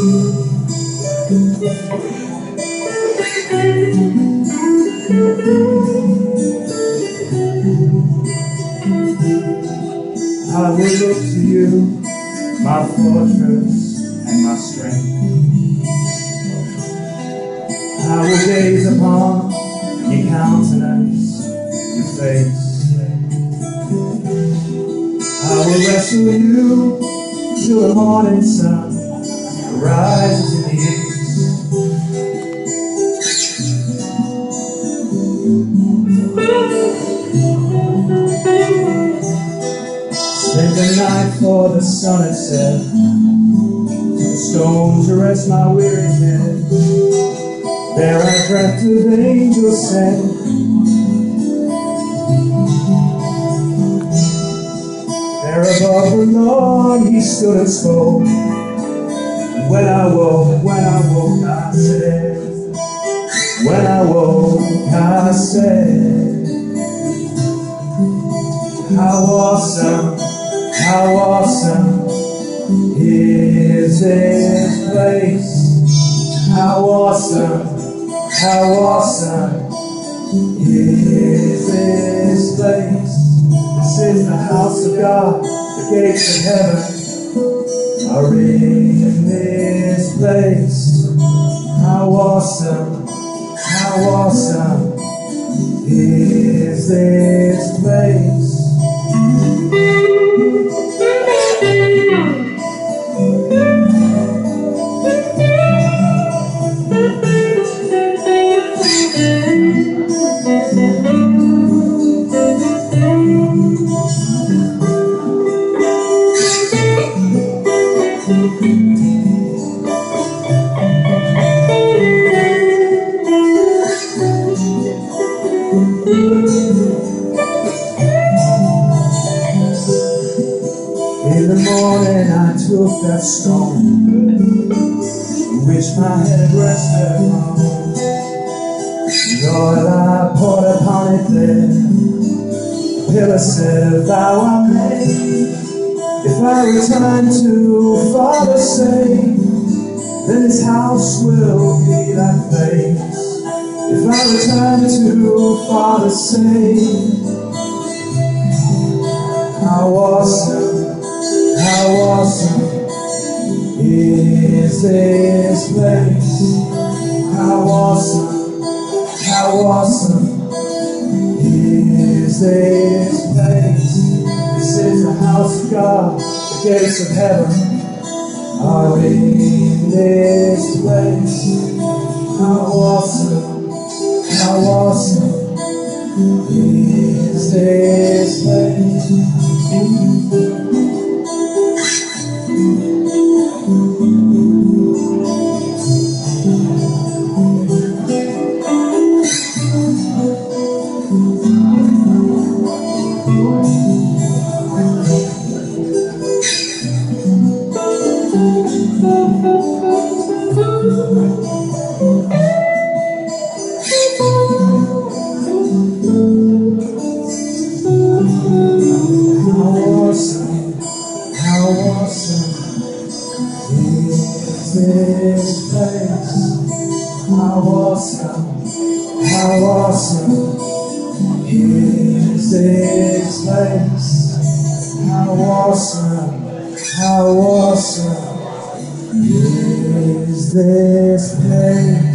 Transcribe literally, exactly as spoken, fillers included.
I will look to you, my fortress and my strength. I will gaze upon your countenance, your face. I will wrestle you till the morning sun rises in the east. Spend the night for the sun has set, to the stone to rest my weary head. There I dreamt of angels sent. There above the Lord he stood and spoke. And when I woke, when I woke I said, when I woke I said, how awesome, how awesome is this place. How awesome, how awesome is this place. This is the house of God, the gates of heaven are in this place. How awesome, how awesome is this place. In the morning I took that stone, which my head rested on. Lord, I poured upon it there. The pillar said, thou art made. If I return to Father's sake, then this house will be thy place. If I return to Father's sake, how awesome, how awesome is this place. How awesome, how awesome is this place. This is the house of God, the gates of heaven are in this place. How awesome, how awesome is this place. How awesome is this place. How awesome, how awesome is this place. How awesome, how awesome is this place.